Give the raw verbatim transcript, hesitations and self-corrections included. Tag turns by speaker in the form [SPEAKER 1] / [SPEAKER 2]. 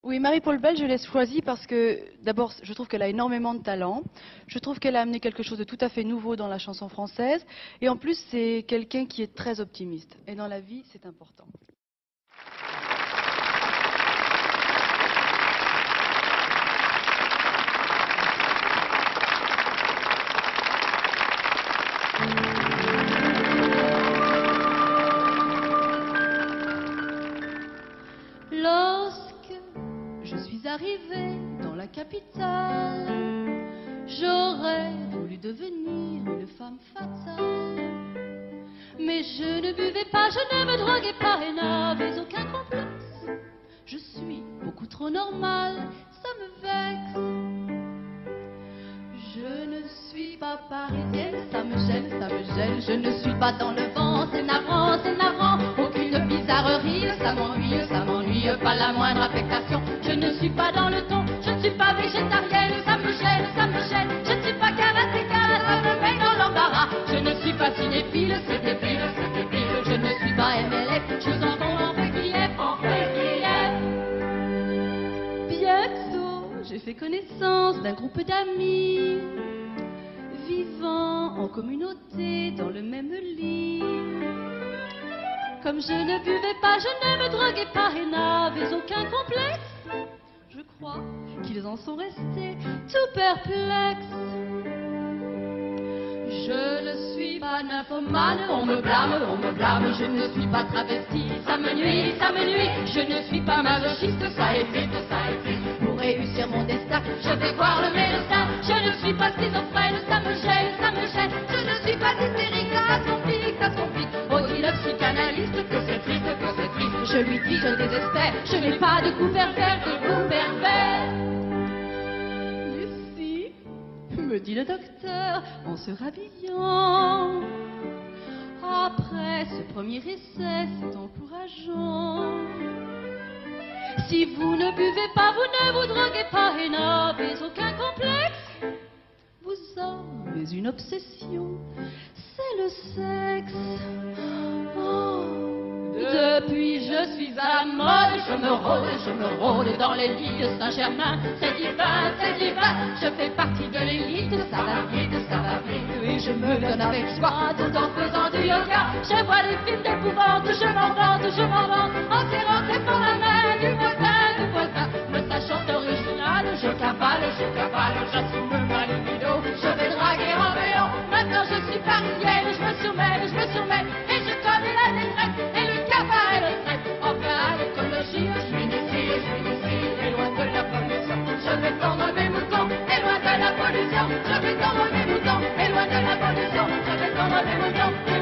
[SPEAKER 1] Oui, Marie-Paul Bell, je l'ai choisie parce que, d'abord, je trouve qu'elle a énormément de talent. Je trouve qu'elle a amené quelque chose de tout à fait nouveau dans la chanson française. Et en plus, c'est quelqu'un qui est très optimiste. Et dans la vie, c'est important.
[SPEAKER 2] Lorsque je suis arrivée dans la capitale, j'aurais voulu devenir une femme fatale. Mais je ne buvais pas, je ne me droguais pas et n'avais aucun complexe. Je suis beaucoup trop normale, ça me vexe. Je ne suis pas parisienne, ça me gêne, ça me gêne. Je ne suis pas dans le vent, c'est navrant, c'est navrant. Aucune bizarrerie, ça m'ennuie, ça m'ennuie, pas la moindre affectation. Je ne suis pas dans le ton, je ne suis pas végétarienne, ça me gêne, ça me gêne. Je ne suis pas karatéka, ça me met dans l'embarras. Je ne suis pas cinéphile, c'est débile, c'est débile. Je ne suis pas M L F, je vous entends en Péguillet, en Péguillet. Bientôt, j'ai fait connaissance d'un groupe d'amis vivant en communauté dans le même lit. Comme je ne buvais pas, je ne me droguais pas et n'avais aucun complexe, je crois qu'ils en sont restés tout perplexes. Je ne suis pas nymphomane, on me blâme, on me blâme. Je ne suis pas travestie, ça me nuit, ça me nuit. Je ne suis pas masochiste, ça évite, ça évite. Pour réussir mon destin, je vais voir le médecin. Je ne suis pas schizophrène, ça me gêne, ça me gêne. Je ne suis pas hystérique, ça se complique, ça se complique. Oh, dit le psychanalyste que c'est triste, que c'est triste. Je lui dis, je désespère, je n'ai pas de goût pervers, de goût pervers. Lucie, me dit le docteur en se rhabillant. Après ce premier essai, c'est encourageant. Si vous ne buvez pas, vous ne vous droguez pas et n'avez aucun complexe, vous avez une obsession, c'est le sexe. Oh. Depuis je suis à la mode, je me rôde, je me rôde dans les lits de Saint-Germain. C'est divin, c'est divin, je fais partie de l'élite. Ça va vite, ça va vite, et je me donne avec joie tout en faisant du yoga. Je vois les films d'épouvante, je m'en vante, je m'en vante, en serrant très fort la main du voisin, du voisin. Me sachant original, je cavale, je cavale, j'assume ma libido. Je vais draguer en vélo, maintenant je suis parisienne, je me surmets, je me surmets, et je connais la détresse, et le cafard et le stress. Enfin à l'écologie, je suis d'ici, je suis d'ici, et loin de la pollution. Je vais tendre mes moutons, et loin de la pollution. Je vais tendre mes moutons, et loin de la pollution. Je vais tendre mes moutons.